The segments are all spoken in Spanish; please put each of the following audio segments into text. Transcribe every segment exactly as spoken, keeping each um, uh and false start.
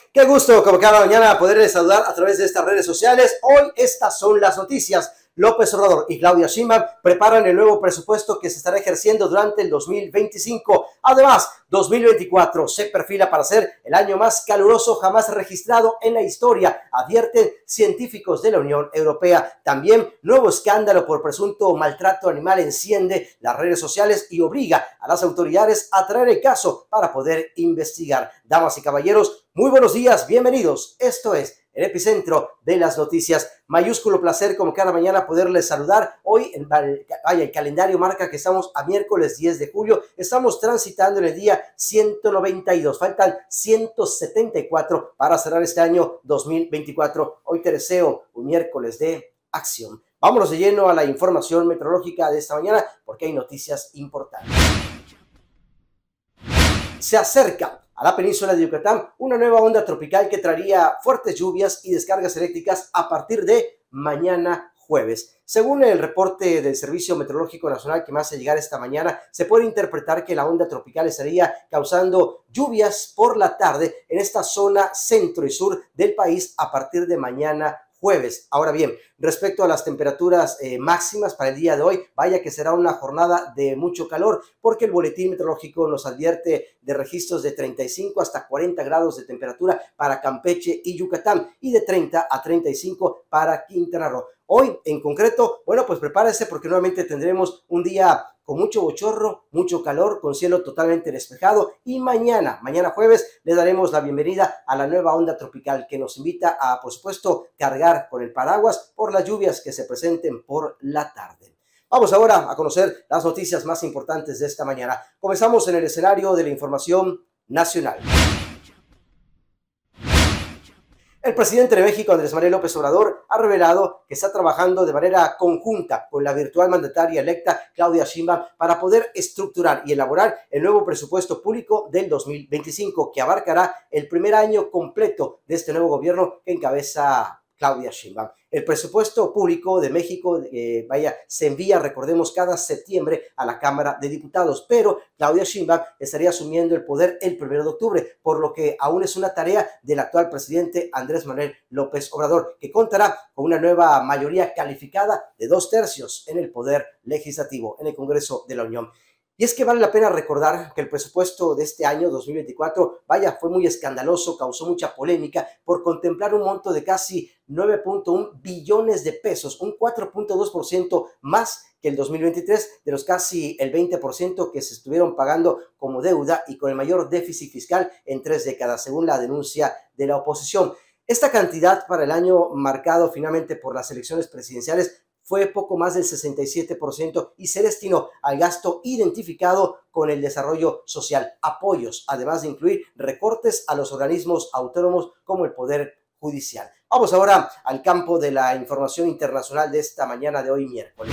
Qué gusto, como cada mañana, poderles saludar a través de estas redes sociales. Hoy estas son las noticias. López Obrador y Claudia Sheinbaum preparan el nuevo presupuesto que se estará ejerciendo durante el dos mil veinticinco. Además, dos mil veinticuatro se perfila para ser el año más caluroso jamás registrado en la historia, advierten científicos de la Unión Europea. También, nuevo escándalo por presunto maltrato animal enciende las redes sociales y obliga a las autoridades a traer el caso para poder investigar. Damas y caballeros, muy buenos días, bienvenidos. Esto es el epicentro de las noticias. Mayúsculo placer como cada mañana poderles saludar. Hoy el, vaya, el calendario marca que estamos a miércoles diez de julio. Estamos transitando en el día ciento noventa y dos. Faltan ciento setenta y cuatro para cerrar este año dos mil veinticuatro. Hoy te deseo un miércoles de acción. Vámonos de lleno a la información meteorológica de esta mañana porque hay noticias importantes. Se acerca a la península de Yucatán una nueva onda tropical que traería fuertes lluvias y descargas eléctricas a partir de mañana jueves. Según el reporte del Servicio Meteorológico Nacional que me hace llegar esta mañana, se puede interpretar que la onda tropical estaría causando lluvias por la tarde en esta zona centro y sur del país a partir de mañana jueves. Ahora bien, respecto a las temperaturas eh, máximas para el día de hoy, vaya que será una jornada de mucho calor porque el boletín meteorológico nos advierte de registros de treinta y cinco hasta cuarenta grados de temperatura para Campeche y Yucatán y de treinta a treinta y cinco para Quintana Roo. Hoy en concreto, bueno, pues prepárese porque nuevamente tendremos un día con mucho bochorno, mucho calor, con cielo totalmente despejado y mañana, mañana jueves, le daremos la bienvenida a la nueva onda tropical que nos invita a, por supuesto, cargar con el paraguas por las lluvias que se presenten por la tarde. Vamos ahora a conocer las noticias más importantes de esta mañana. Comenzamos en el escenario de la información nacional. El presidente de México, Andrés Manuel López Obrador, ha revelado que está trabajando de manera conjunta con la virtual mandataria electa Claudia Sheinbaum para poder estructurar y elaborar el nuevo presupuesto público del dos mil veinticinco, que abarcará el primer año completo de este nuevo gobierno que encabeza Claudia Sheinbaum. El presupuesto público de México, eh, vaya, se envía, recordemos, cada septiembre a la Cámara de Diputados, pero Claudia Sheinbaum estaría asumiendo el poder el primero de octubre, por lo que aún es una tarea del actual presidente Andrés Manuel López Obrador, que contará con una nueva mayoría calificada de dos tercios en el poder legislativo, en el Congreso de la Unión. Y es que vale la pena recordar que el presupuesto de este año dos mil veinticuatro, vaya, fue muy escandaloso, causó mucha polémica por contemplar un monto de casi nueve punto uno billones de pesos, un cuatro punto dos por ciento más que el dos mil veintitrés, de los casi el veinte por ciento que se estuvieron pagando como deuda y con el mayor déficit fiscal en tres décadas, según la denuncia de la oposición. Esta cantidad para el año marcado finalmente por las elecciones presidenciales fue poco más del sesenta y siete por ciento y se destinó al gasto identificado con el desarrollo social, apoyos, además de incluir recortes a los organismos autónomos como el Poder Judicial. Vamos ahora al campo de la información internacional de esta mañana de hoy miércoles.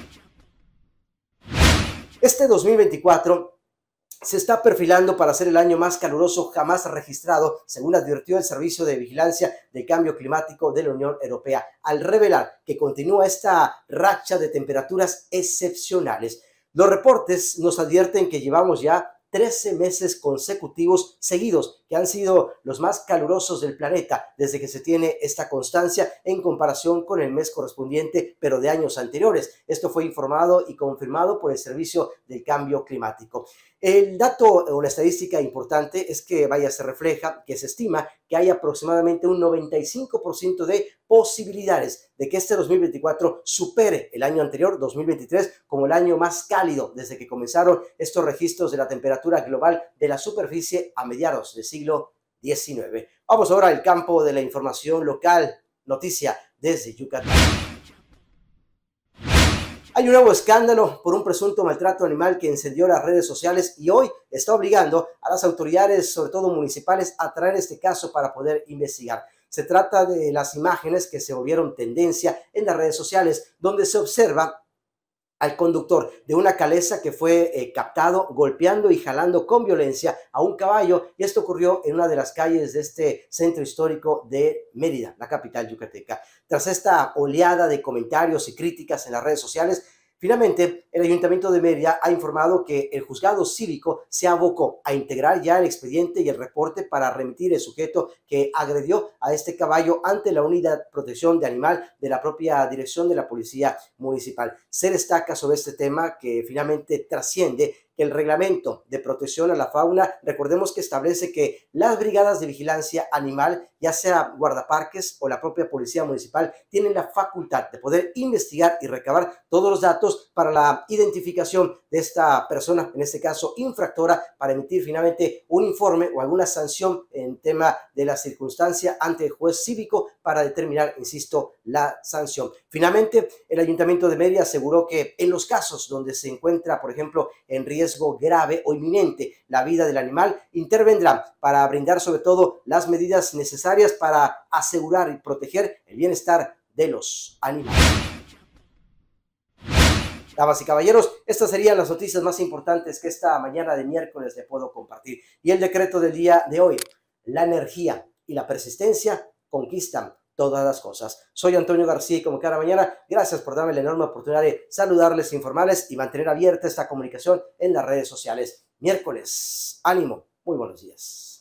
Este dos mil veinticuatro se está perfilando para ser el año más caluroso jamás registrado, según advirtió el Servicio de Vigilancia del Cambio Climático de la Unión Europea, al revelar que continúa esta racha de temperaturas excepcionales. Los reportes nos advierten que llevamos ya trece meses consecutivos seguidos, que han sido los más calurosos del planeta desde que se tiene esta constancia en comparación con el mes correspondiente, pero de años anteriores. Esto fue informado y confirmado por el Servicio del Cambio Climático. El dato o la estadística importante es que, vaya, se refleja que se estima que hay aproximadamente un noventa y cinco por ciento de posibilidades de que este dos mil veinticuatro supere el año anterior, dos mil veintitrés, como el año más cálido desde que comenzaron estos registros de la temperatura global de la superficie a mediados del siglo diecinueve. Vamos ahora al campo de la información local, noticia desde Yucatán. Hay un nuevo escándalo por un presunto maltrato animal que encendió las redes sociales y hoy está obligando a las autoridades, sobre todo municipales, a traer este caso para poder investigar. Se trata de las imágenes que se volvieron tendencia en las redes sociales, donde se observa al conductor de una calesa que fue eh, captado golpeando y jalando con violencia a un caballo, y esto ocurrió en una de las calles de este centro histórico de Mérida, la capital yucateca. Tras esta oleada de comentarios y críticas en las redes sociales, Finalmente, el Ayuntamiento de Mérida ha informado que el juzgado cívico se abocó a integrar ya el expediente y el reporte para remitir el sujeto que agredió a este caballo ante la Unidad de Protección de Animal de la propia dirección de la Policía Municipal. Se destaca sobre este tema que finalmente trasciende que el reglamento de protección a la fauna, recordemos que establece que las brigadas de vigilancia animal, ya sea guardaparques o la propia policía municipal, tienen la facultad de poder investigar y recabar todos los datos para la identificación de esta persona, en este caso infractora, para emitir finalmente un informe o alguna sanción en tema de la circunstancia ante el juez cívico para determinar, insisto, la sanción. Finalmente, el Ayuntamiento de Mérida aseguró que en los casos donde se encuentra, por ejemplo, en riesgo riesgo grave o inminente la vida del animal, intervendrá para brindar sobre todo las medidas necesarias para asegurar y proteger el bienestar de los animales. Damas y caballeros, estas serían las noticias más importantes que esta mañana de miércoles le puedo compartir. Y el decreto del día de hoy: la energía y la persistencia conquistan todas las cosas. Soy Antonio García y como cada mañana, gracias por darme la enorme oportunidad de saludarles, informarles y mantener abierta esta comunicación en las redes sociales. Miércoles, ánimo, muy buenos días.